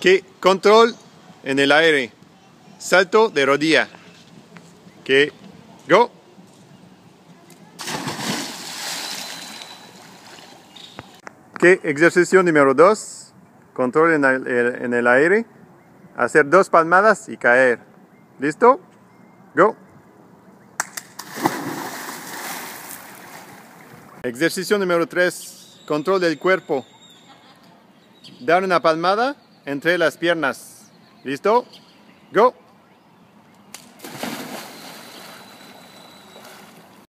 Control en el aire. Salto de rodilla. Go. Ejercicio número 2. Control en el aire. Hacer 2 palmadas y caer. ¿Listo? Go. Ejercicio número 3. Control del cuerpo. Dar una palmada entre las piernas. ¿Listo? Go.